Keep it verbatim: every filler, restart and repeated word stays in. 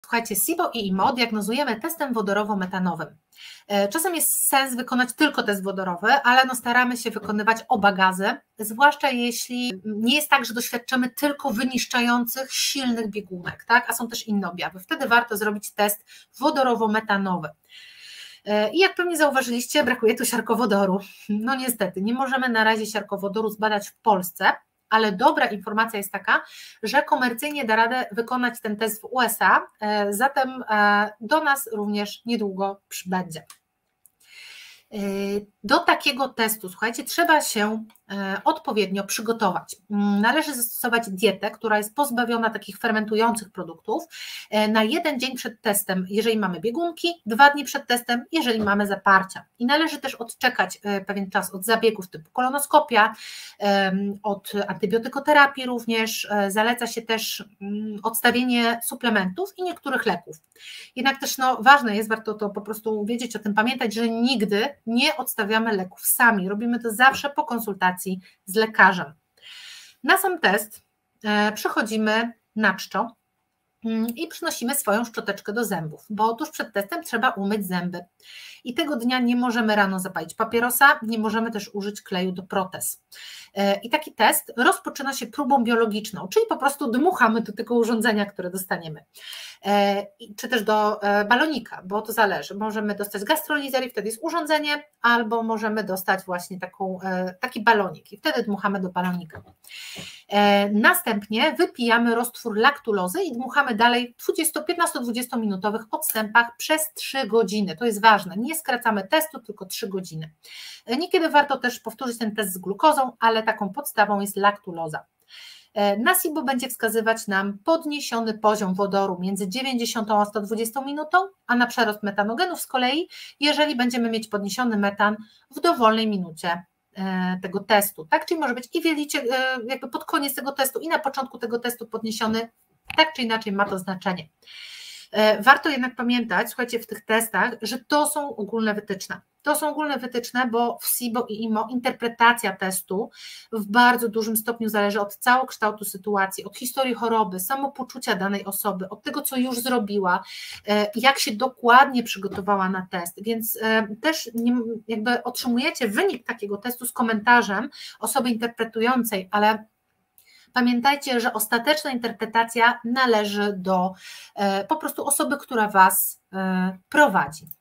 Słuchajcie, SIBO i I M O diagnozujemy testem wodorowo-metanowym. Czasem jest sens wykonać tylko test wodorowy, ale no staramy się wykonywać oba gazy, zwłaszcza jeśli nie jest tak, że doświadczymy tylko wyniszczających, silnych biegunek, tak? A są też inne objawy. Wtedy warto zrobić test wodorowo-metanowy. I jak pewnie zauważyliście, brakuje tu siarkowodoru. No niestety, nie możemy na razie siarkowodoru zbadać w Polsce, ale dobra informacja jest taka, że komercyjnie da radę wykonać ten test w U S A, zatem do nas również niedługo przybędzie. Do takiego testu, słuchajcie, trzeba się odpowiednio przygotować. Należy zastosować dietę, która jest pozbawiona takich fermentujących produktów na jeden dzień przed testem, jeżeli mamy biegunki, dwa dni przed testem, jeżeli mamy zaparcia. I należy też odczekać pewien czas od zabiegów typu kolonoskopia, od antybiotykoterapii również. Zaleca się też odstawienie suplementów i niektórych leków. Jednak też no, ważne jest, warto to po prostu wiedzieć o tym, pamiętać, że nigdy nie odstawiamy leków sami. Robimy to zawsze po konsultacji z lekarzem. Na sam test przychodzimy na czczo i przynosimy swoją szczoteczkę do zębów, bo tuż przed testem trzeba umyć zęby. I tego dnia nie możemy rano zapalić papierosa, nie możemy też użyć kleju do protez. I taki test rozpoczyna się próbą biologiczną, czyli po prostu dmuchamy do tego urządzenia, które dostaniemy. Czy też do balonika, bo to zależy. Możemy dostać gastrolizer i wtedy jest urządzenie, albo możemy dostać właśnie taką, taki balonik i wtedy dmuchamy do balonika. Następnie wypijamy roztwór laktulozy i dmuchamy dalej w piętnasto-dwudziestominutowych odstępach przez trzy godziny. To jest ważne, nie skracamy testu, tylko trzy godziny. Niekiedy warto też powtórzyć ten test z glukozą, ale taką podstawą jest laktuloza. Na SIBO będzie wskazywać nam podniesiony poziom wodoru między dziewięćdziesiątą a sto dwudziestą minutą, a na przerost metanogenów z kolei, jeżeli będziemy mieć podniesiony metan w dowolnej minucie tego testu, tak? Czyli może być i wielicie, jakby pod koniec tego testu i na początku tego testu podniesiony, tak czy inaczej ma to znaczenie. Warto jednak pamiętać, słuchajcie, w tych testach, że to są ogólne wytyczne. To są ogólne wytyczne, bo w SIBO i I M O interpretacja testu w bardzo dużym stopniu zależy od całokształtu sytuacji, od historii choroby, samopoczucia danej osoby, od tego, co już zrobiła, jak się dokładnie przygotowała na test, więc też jakby otrzymujecie wynik takiego testu z komentarzem osoby interpretującej, ale pamiętajcie, że ostateczna interpretacja należy do po prostu osoby, która Was prowadzi.